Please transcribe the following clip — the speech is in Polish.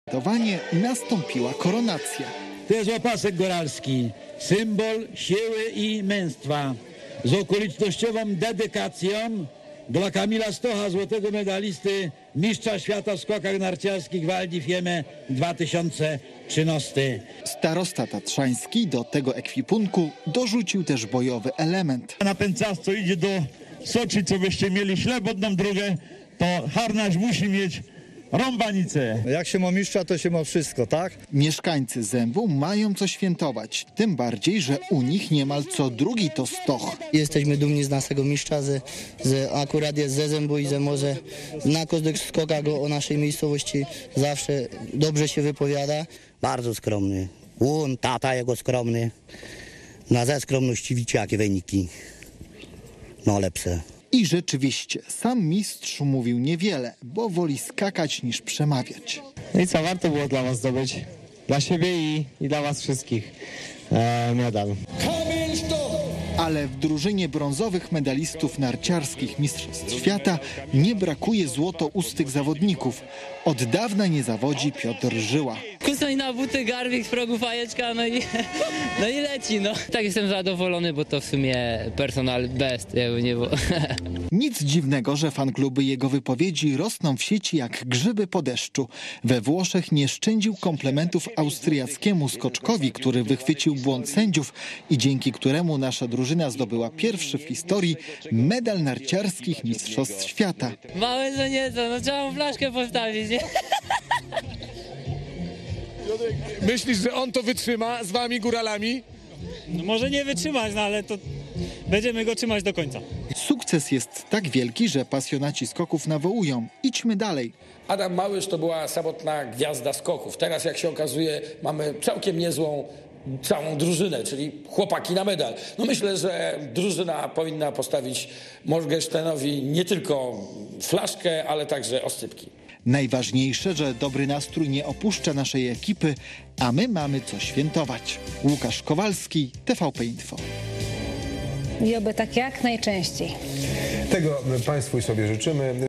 Nastąpiła koronacja. To jest opasek góralski, symbol siły i męstwa z okolicznościową dedykacją dla Kamila Stocha, złotego medalisty, mistrza świata w skokach narciarskich Val di Fiemme 2013. Starosta tatrzański do tego ekwipunku dorzucił też bojowy element. Napędzasz, co idzie do Soczi, co byście mieli ślebodną drogę, to harnaś musi mieć rąbanicę. Jak się ma mistrza, to się ma wszystko, tak? Mieszkańcy Zębu mają co świętować, tym bardziej, że u nich niemal co drugi to stoch. Jesteśmy dumni z naszego mistrza, akurat jest ze Zębu i że może na każdych skokach o naszej miejscowości zawsze dobrze się wypowiada. Bardzo skromny. Tata jego skromny. Ze skromności widzicie jakie wyniki. No lepsze. I rzeczywiście, sam mistrz mówił niewiele, bo woli skakać niż przemawiać. No i co, warto było dla was zdobyć, dla siebie i dla was wszystkich medal. Ale w drużynie brązowych medalistów narciarskich Mistrzostw Świata nie brakuje złotoustych zawodników. Od dawna nie zawodzi Piotr Żyła. Kusnąć na buty, garbik z progu, fajeczka, no i leci, no. Tak jestem zadowolony, bo to w sumie personal best, jakby nie było. Nic dziwnego, że fankluby jego wypowiedzi rosną w sieci jak grzyby po deszczu. We Włoszech nie szczędził komplementów austriackiemu skoczkowi, który wychwycił błąd sędziów i dzięki któremu nasza drużyna zdobyła pierwszy w historii medal narciarskich Mistrzostw Świata. Małe co nieco, no trzeba mu flaszkę postawić, nie? Myślisz, że on to wytrzyma z wami góralami? No może nie wytrzymać, no ale to będziemy go trzymać do końca. Sukces jest tak wielki, że pasjonaci skoków nawołują. Idźmy dalej. Adam Małysz to była samotna gwiazda skoków. Teraz, jak się okazuje, mamy całkiem niezłą całą drużynę, czyli chłopaki na medal. No myślę, że drużyna powinna postawić Morgensternowi nie tylko flaszkę, ale także oscypki. Najważniejsze, że dobry nastrój nie opuszcza naszej ekipy, a my mamy co świętować. Łukasz Kowalski, TVP Info. I oby tak jak najczęściej. Tego Państwu i sobie życzymy.